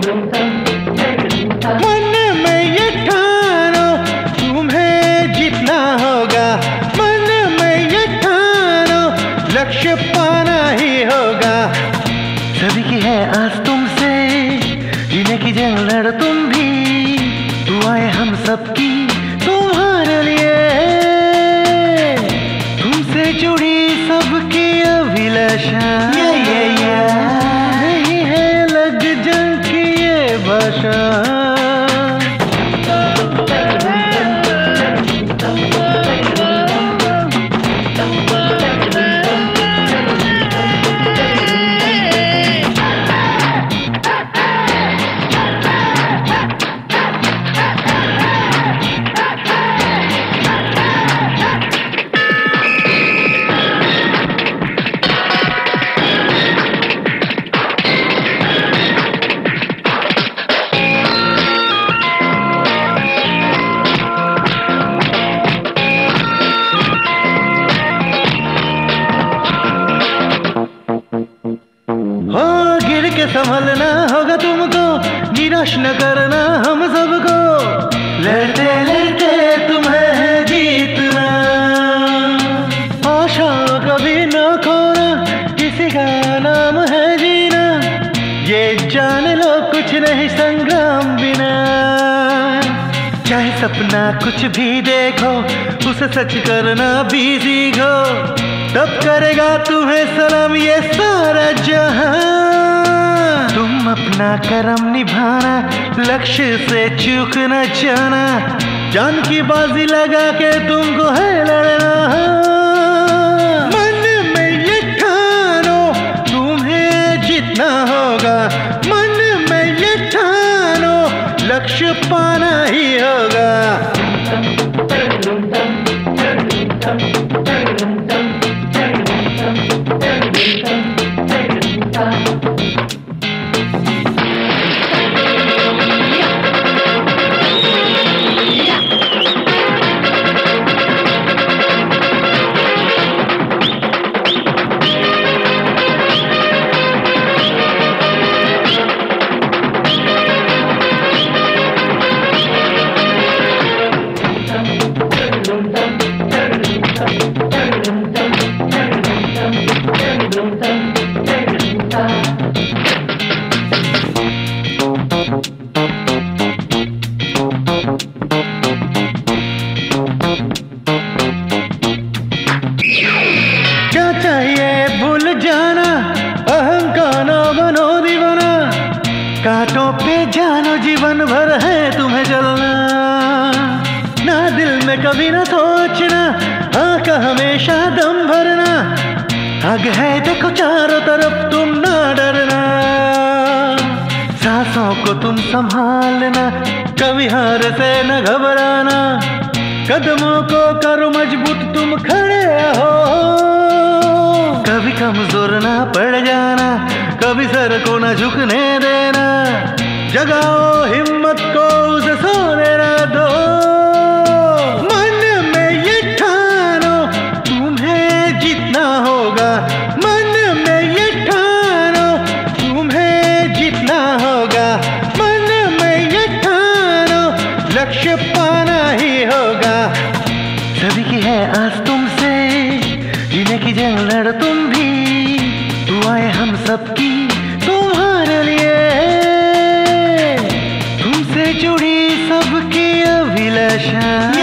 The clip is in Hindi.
मन में ये ठानो तुम्हें जीतना होगा, मन में ये ठानो लक्ष्य पाना ही होगा। सभी की है आस तुमसे, जीने की जंग लड़ तुम भी, दुआएं हम सबकी तुम्हारे लिए, तुमसे जुड़ी सबकी अभिलाषा, नहीं है लग जंग की ये भाषा। गिर के संभलना होगा तुमको, निराश न करना हम सबको, लड़ते लड़ते तुम्हें है जीतना, आशा कभी न खोना, किसी का नाम है जीना, ये जान लो कुछ नहीं संग्राम बिना। चाहे सपना कुछ भी देखो, उसे सच करना भी सीखो, तब करेगा तुम्हें सलाम ये सारा जहां। तुम अपना कर्म निभाना, लक्ष्य से चूक न जाना, जान की बाजी लगा के तुमको है लड़ना। मन में ये ठानो तुम्हें जीतना होगा, मन में ये ठानो लक्ष्य पाना ही होगा। क्या चाहिए भूल जाना, अहंकार बनो दीवाना, कांटों पे जानो जीवन भर है तुम्हें जलना। ना दिल में कभी ना सोचना, आँख हमेशा दम भरना, आग है देखो चारों तरफ तुम ना डरना। सांसों को तुम संभालना, कभी हार से न घबराना, कदमों को करो मजबूत तुम खड़े हो, कभी कमजोर ना पड़ जाना, कभी सर को ना झुकने देना, जगाओ हिम्मत को उसे सोने ना दो। मन में ये ठानो तुम्हें जीतना होगा, मन में ये ठानो तुम्हें जीतना होगा, मन में ये ठानो लक्ष्य पाना ही होगा। सभी की है आस तुमसे, जीने की जंग लड़ तुम भी, दुआएं हम सबकी तुम्हारे लिए, तुमसे जुड़ी सबकी अभिलाषा।